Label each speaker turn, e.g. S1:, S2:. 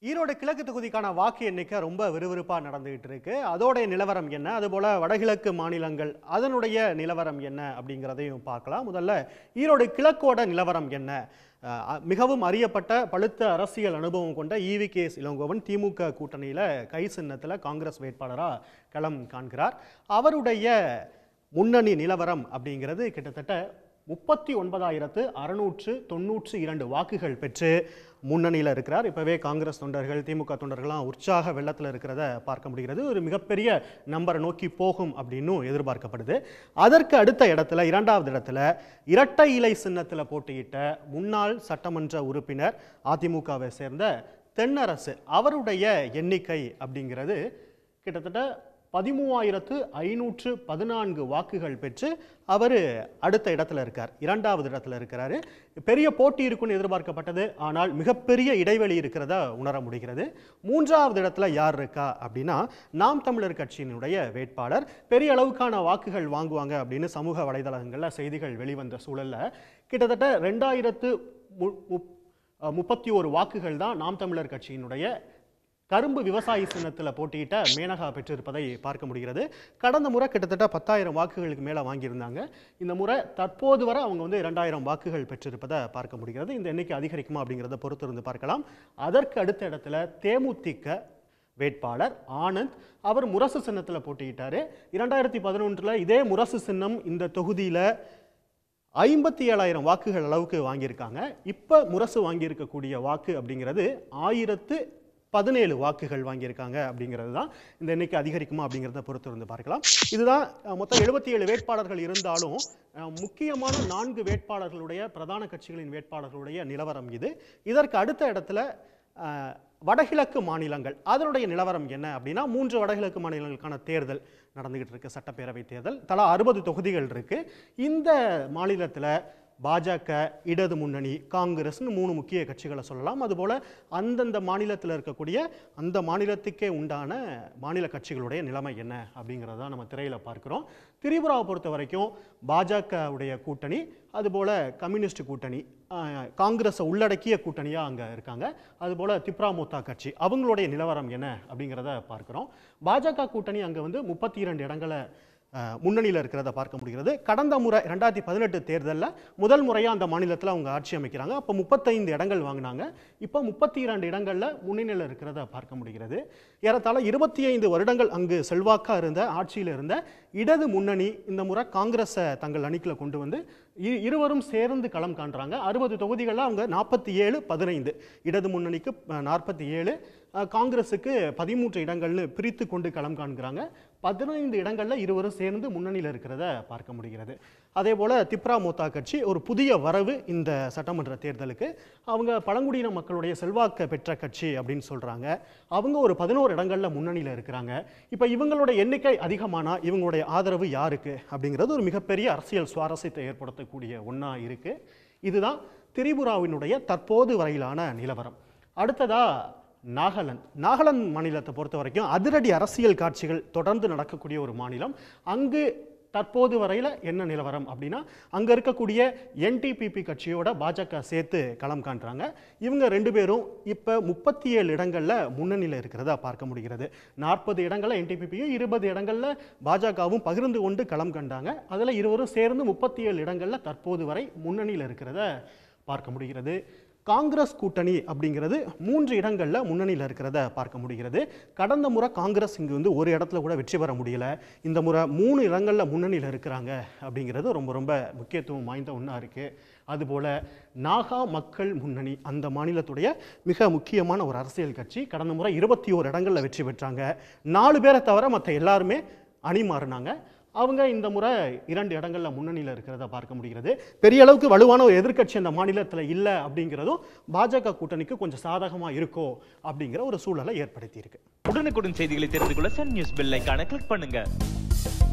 S1: ஈரோடு கிழக்கு தொகுதிக்கான வாக்கு எண்ணிக்கை ரொம்ப விறுவிறுப்பாக நடந்துகிட்டு இருக்கு. அதோடைய நிலவரம் என்ன, அதுபோல வடகிழக்கு மாநிலங்கள் அதனுடைய நிலவரம் என்ன அப்படிங்கிறதையும் பார்க்கலாம். முதல்ல ஈரோடு கிழக்கோட நிலவரம் என்ன? மிகவும் அறியப்பட்ட பழுத்த அரசியல் அனுபவம் கொண்ட EVK இளங்கோவன் திமுக கூட்டணியில் கை சின்னத்தில் காங்கிரஸ் வேட்பாளராக களம் காண்கிறார். அவருடைய முன்னணி நிலவரம் அப்படிங்கிறது கிட்டத்தட்ட 39,692 வாக்குகள் பெற்று முன்னணியில் இருக்கிறார். இப்போவே காங்கிரஸ் தொண்டர்கள் திமுக தொண்டர்கள்லாம் உற்சாக வெள்ளத்தில் இருக்கிறத பார்க்க முடிகிறது. ஒரு மிகப்பெரிய நம்பரை நோக்கி போகும் அப்படின்னு எதிர்பார்க்கப்படுது. அதற்கு அடுத்த இடத்துல இரண்டாவது இடத்துல இரட்டை இலை சின்னத்தில் போட்டியிட்ட முன்னாள் சட்டமன்ற உறுப்பினர் அதிமுகவை சேர்ந்த தென்னரசு அவருடைய எண்ணிக்கை அப்படிங்கிறது கிட்டத்தட்ட 13,514 வாக்குகள் பெற்று அவர் அடுத்த இடத்துல இருக்கார், இரண்டாவது இடத்துல இருக்கிறாரு. பெரிய போட்டி இருக்குன்னு எதிர்பார்க்கப்பட்டது, ஆனால் மிகப்பெரிய இடைவெளி இருக்கிறதா உணர முடிகிறது. மூன்றாவது இடத்துல யார் இருக்கா அப்படின்னா நாம் தமிழர் கட்சியினுடைய வேட்பாளர் பெரிய அளவுக்கான வாக்குகள் வாங்குவாங்க அப்படின்னு சமூக வலைதளங்களில் செய்திகள் வெளிவந்த சூழல்ல கிட்டத்தட்ட 2031 வாக்குகள் தான் நாம் தமிழர் கட்சியினுடைய கரும்பு விவசாயி சின்னத்தில் போட்டியிட்ட மேனகா பெற்றிருப்பதை பார்க்க முடிகிறது. கடந்த முறை கிட்டத்தட்ட 10,000 வாக்குகளுக்கு மேலே வாங்கியிருந்தாங்க. இந்த முறை தற்போது வரை அவங்க 2,000 வாக்குகள் பெற்றிருப்பதை பார்க்க முடிகிறது. இந்த எண்ணிக்கை அதிகரிக்குமா அப்படிங்கிறத பொறுத்திருந்து பார்க்கலாம். அதற்கு அடுத்த இடத்துல தேமுதிக வேட்பாளர் ஆனந்த் அவர் முரசு சின்னத்தில் போட்டியிட்டார். 2011 இதே முரசு சின்னம் இந்த தொகுதியில் 57,000 வாக்குகள் அளவுக்கு வாங்கியிருக்காங்க. இப்போ முரசு வாங்கியிருக்கக்கூடிய வாக்கு அப்படிங்கிறது 1,017 வாக்குகள் வாங்கியிருக்காங்க அப்படிங்கிறது தான். இந்த எண்ணிக்கை அதிகரிக்குமா அப்படிங்கிறத பொறுத்து இருந்து பார்க்கலாம். இதுதான் மொத்தம் 77 வேட்பாளர்கள் இருந்தாலும் முக்கியமான 4 வேட்பாளர்களுடைய பிரதான கட்சிகளின் வேட்பாளர்களுடைய நிலவரம் இது. இதற்கு அடுத்த இடத்துல வடகிழக்கு மாநிலங்கள் அதனுடைய நிலவரம் என்ன அப்படின்னா 3 வடகிழக்கு மாநிலங்களுக்கான தேர்தல் நடந்துகிட்டு இருக்கு. சட்டப்பேரவை தேர்தல் தலா 60 தொகுதிகள் இருக்கு. இந்த மாநிலத்தில் பாஜக, இடது முன்னணி, காங்கிரஸ்னு 3 முக்கிய கட்சிகளை சொல்லலாம். அதுபோல் அந்தந்த மாநிலத்தில் இருக்கக்கூடிய அந்த மாநிலத்துக்கே உண்டான மாநில கட்சிகளுடைய நிலைமை என்ன அப்படிங்கிறத நம்ம திரையில் பார்க்குறோம். திரிபுராவை பொறுத்த வரைக்கும் பாஜகவுடைய கூட்டணி, அதுபோல் கம்யூனிஸ்ட் கூட்டணி, காங்கிரஸை உள்ளடக்கிய கூட்டணியாக அங்கே இருக்காங்க. அதுபோல் திப்ராமோத்தா கட்சி அவங்களுடைய நிலவரம் என்ன அப்படிங்கிறத பார்க்குறோம். பாஜக கூட்டணி அங்கே 32 இடங்களை முன்னணியில் இருக்கிறத பார்க்க முடிகிறது. கடந்த முறை 2018 தேர்தலில் முதல் முறையாக அந்த மாநிலத்தில் அவங்க ஆட்சி அமைக்கிறாங்க. அப்போ 35 இடங்கள் வாங்கினாங்க. இப்போ 32 இடங்களில் முன்னணியில் இருக்கிறத பார்க்க முடிகிறது. ஏறத்தாழ 25 வருடங்கள் அங்கு செல்வாக்காக இருந்த ஆட்சியில் இருந்த இடது முன்னணி இந்த முறை காங்கிரஸை தங்கள் அணிக்குள்ள கொண்டு வந்து இருவரும் சேர்ந்து களம் காண்றாங்க. 60 தொகுதிகளில் அவங்க 47-15, இடது முன்னணிக்கு 47, காங்கிரஸுக்கு 13 இடங்கள்னு பிரித்து கொண்டு களம் காண்கிறாங்க. 15 இடங்களில் இருவரும் சேர்ந்து முன்னணியில் இருக்கிறத பார்க்க முடிகிறது. அதே போல் திப்ராமோத்தா கட்சி ஒரு புதிய வரவு இந்த சட்டமன்ற தேர்தலுக்கு. அவங்க பழங்குடியின மக்களுடைய செல்வாக்கு பெற்ற கட்சி அப்படின்னு சொல்கிறாங்க. அவங்க ஒரு 11 இடங்களில் முன்னணியில் இருக்கிறாங்க. இப்போ இவங்களோட எண்ணிக்கை அதிகமானால் இவங்களுடைய ஆதரவு யாருக்கு அப்படிங்கிறது ஒரு மிகப்பெரிய அரசியல் சுவாரஸ்யத்தை ஏற்படுத்தக்கூடிய ஒன்றா இருக்குது. இதுதான் திரிபுராவினுடைய தற்போது வரையிலான நிலவரம். அடுத்ததாக நாகாலாந்து மாநிலத்தை பொறுத்த வரைக்கும் அதிரடி அரசியல் காட்சிகள் தொடர்ந்து நடக்கக்கூடிய ஒரு மாநிலம். அங்கு தற்போது வரையில் என்ன நிலவரம் அப்படின்னா அங்கே இருக்கக்கூடிய NTPP கட்சியோட பாஜக சேர்த்து களம் காண்றாங்க. இவங்க 2 பேரும் இப்போ 37 இடங்களில் முன்னணியில் இருக்கிறதா பார்க்க முடிகிறது. 40 இடங்களில் NTPPயும் 20 இடங்களில் பாஜகவும் பகிர்ந்து கொண்டு களம் கண்டாங்க. அதில் இருவரும் சேர்ந்து 37 இடங்களில் தற்போது வரை முன்னணியில் இருக்கிறத பார்க்க முடிகிறது. காங்கிரஸ் கூட்டணி அப்படிங்கிறது 3 இடங்களில் முன்னணியில் இருக்கிறத பார்க்க முடிகிறது. கடந்த முறை காங்கிரஸ் இங்கு ஒரு இடத்துல கூட வெற்றி பெற முடியல. இந்த முறை 3 இடங்களில் முன்னணியில் இருக்கிறாங்க அப்படிங்கிறது ரொம்ப முக்கியத்துவம் வாய்ந்த ஒன்றா இருக்குது. அதுபோல் நாகா மக்கள் முன்னணி அந்த மாநிலத்துடைய மிக முக்கியமான ஒரு அரசியல் கட்சி. கடந்த முறை 21 இடங்களில் வெற்றி பெற்றாங்க. 4 பேரை தவிர மற்ற எல்லாருமே அணி மாறினாங்க. அவங்க இந்த முறை 2 இடங்களில் முன்னணியில் இருக்கிறத பார்க்க முடிகிறது. பெரிய அளவுக்கு வலுவான ஒரு எதிர்க்கட்சி அந்த மாநிலத்தில் இல்லை அப்படிங்கிறதும் பாஜக கூட்டணிக்கு கொஞ்சம் சாதகமாக இருக்கோ அப்படிங்கிற ஒரு சூழலை ஏற்படுத்தி இருக்கு.
S2: உடனுக்குடன் செய்திகளை தெரிந்து கொள்ள SunNews பெல் ஐகானை கிளிக் பண்ணுங்க.